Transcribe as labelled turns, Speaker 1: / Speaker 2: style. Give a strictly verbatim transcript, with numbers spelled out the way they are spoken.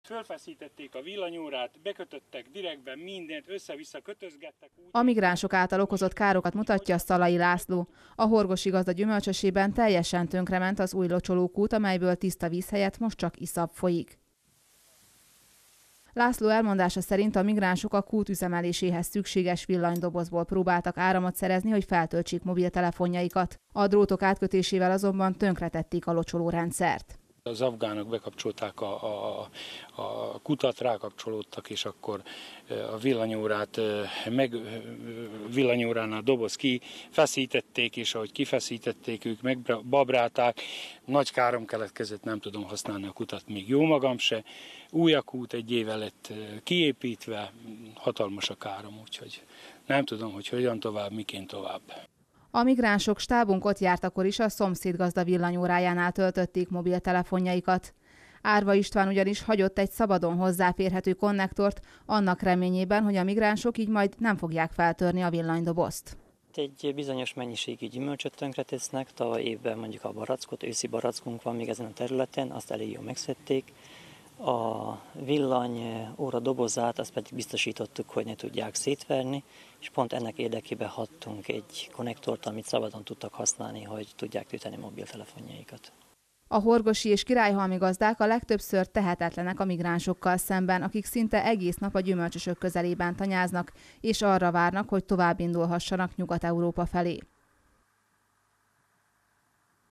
Speaker 1: Fölfeszítették a villanyórát, bekötöttek direktben mindent, össze-vissza kötözgettek.
Speaker 2: A migránsok által okozott károkat mutatja Szalai László. A horgosi gazda gyümölcsösében teljesen tönkrement az új locsolókút, amelyből tiszta víz helyett most csak iszap folyik. László elmondása szerint a migránsok a kút üzemeléséhez szükséges villanydobozból próbáltak áramot szerezni, hogy feltöltsék mobiltelefonjaikat. A drótok átkötésével azonban tönkretették a locsolórendszert.
Speaker 1: Az afgánok bekapcsolták a, a, a kutat, rákapcsolódtak, és akkor a villanyórát, meg villanyóránál doboz ki, feszítették, és ahogy kifeszítették, ők megbabrálták. Nagy károm keletkezett, nem tudom használni a kutat, még jó magam se. Új a kút egy éve lett kiépítve, hatalmas a károm, úgyhogy nem tudom, hogy hogyan tovább, miként tovább.
Speaker 2: A migránsok stábunk ott járt akkor is, a szomszédgazda villanyórájánál töltötték mobiltelefonjaikat. Árva István ugyanis hagyott egy szabadon hozzáférhető konnektort, annak reményében, hogy a migránsok így majd nem fogják feltörni a villanydobozt.
Speaker 3: Egy bizonyos mennyiségű gyümölcsöt tönkretesznek, tavaly évben mondjuk a barackot, őszi barackunk van még ezen a területen, azt elég jól megszedték. A villany óra dobozát, azt pedig biztosítottuk, hogy ne tudják szétverni, és pont ennek érdekében hattunk egy konnektort, amit szabadon tudtak használni, hogy tudják tölteni mobiltelefonjaikat.
Speaker 2: A horgosi és királyhalmi gazdák a legtöbbször tehetetlenek a migránsokkal szemben, akik szinte egész nap a gyümölcsösök közelében tanyáznak, és arra várnak, hogy tovább indulhassanak Nyugat-Európa felé.